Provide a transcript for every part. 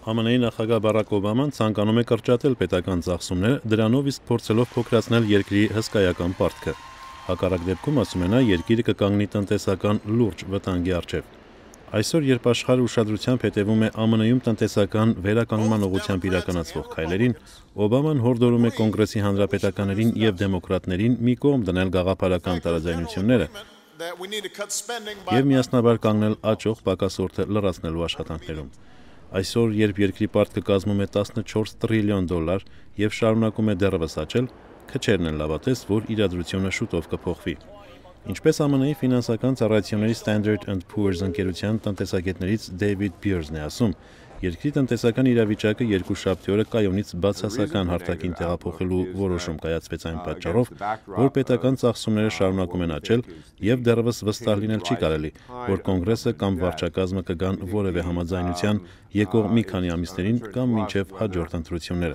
ԱՄՆ-ի նախագահ Բարաք Օբաման ցանկանում է կրճատել պետական ծախսումները, դրանով իսկ փորձելով փոքրացնել երկրի հսկայական պարտքը։ Հակառակ դեպքում, ասում է նա, երկիրը կկանգնի տնտեսական լուրջ վտանգի առջև։ Այսօր, երբ աշխարհը ուշադրությամբ հետևում է ԱՄՆ-ում տնտեսական վերականգնման ուղղությամբ իրականացվող քայլերին, Օբաման հորդորում է Կոնգրեսի հանրապետականներին եւ դեմոկրատներին մի կողմ դնել գաղափարական տարաձայնությունները եւ միասնաբար կանգնել աճող պակասորդը լրացնելու աշխատանքներում։ Այսօր, երբ երկրի պարտքը կազմում է $14 տրիլիոն եւ շարունակում է դեռևս աճել, քչերն են լավատես, որ իրադրությունը շուտով կփոխվի։ Ինչպես ԱՄՆ-ի ֆինանսական ծառայությունների Standard & Poor's ընկերության տնտեսագետներից Դեյվիդ Բյուրզն է ասում, երկրի տնտեսական իրավիճակը երկուշաբթի օրը կայունից բացասական հարթակին տեղափոխելու որոշում կայացվեց այն պատճառով, որ պետական ծախսումները շարունակում են աճել եւ դեռևս վստահ լինել չի կարելի, որ Կոնգրեսը կամ վարչակազմը կգան որևէ համաձայնության եկող մի քանի ամիսներին կամ մինչև հաջորդ ընտրությունները։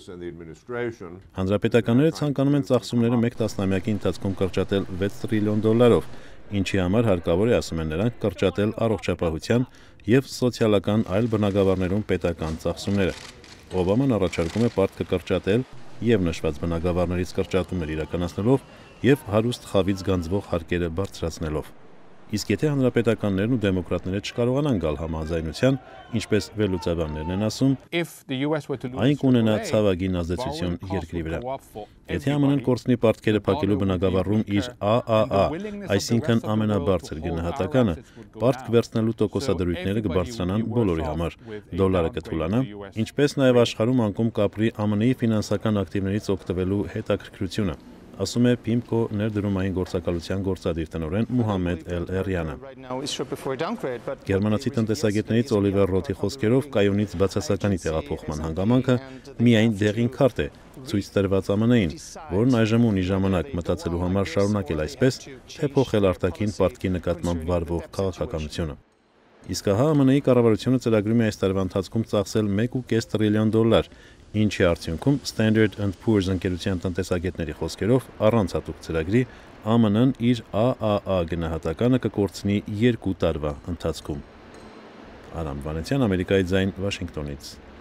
Հանրապետականները ցանկանում են ծախսումները մեկ տասնամյակի ընթացքում կրճատել $6 տրիլիոն, ինչի համար հարկավոր է, ասում են նրանք, կրճատել առողջապահության եւ սոցիալական այլ բնագավառներում պետական ծախսումները։ Օբաման առաջարկում է պարտքը կրճատել եւ նշված բնագավառներից կրճատումներ իրականացնելով եւ հարուստ խավից գանձվող հարկերը բարձրացնելով։ Իսկ եթե հանրապետականներն ու դեմոկրատները չկարողանան գալ համաձայնության, ինչպես վերլուծաբաններն են ասում, այն կունենա ցավագին ազդեցություն երկրի վրա։ Եթե ԱՄՆ-ն կորցնի պարտքերը փակելու բնագավառում իր AAA, այսինքն ամենաբարձր գնահատականը, պարտք վերցնելու տոկոսադրույթները կբարձրանան բոլորի համար, դոլարը կթուլանա, ինչպես նաև աշխարհում անկում կապրի ԱՄՆ-ի ֆինանսական ակտիվներից օգտվելու հետաքրքրությունը, ասում է PIMCO ներդրումային գործակալության գործադիր տնօրեն Մուհամմեդ Էլ-Էրյանը։ Գերմանացի տնտեսագետներից Օլիվեր Ռոթի խոսքերով կայունից բացասականի տեղափոխման հանգամանքը միայն դեղին քարտ է, ցույց տրված ԱՄՆ-ին, որն այժմ ունի ժամանակ մտածելու համար շարունակել այսպես, թե փոխել արտաքին պարտքի նկատմամբ վարվող քաղաքականությունը։ Իսկ ահա ԱՄՆ-ի կառավարությունը ծրագրում է այս տարվա ընթացքում ծախսել $1.5 տրիլիոն, ինչի արդյունքում Standard & Poor's ընկերության տնտեսագետների խոսքերով առանց հատուկ ծրագրի ԱՄՆ-ն իր AAA գնահատականը կկորցնի 2 տարվա ընթացքում։ Արամ Վանեցյան, Ամերիկայի ձայն, Վաշինգտոնից։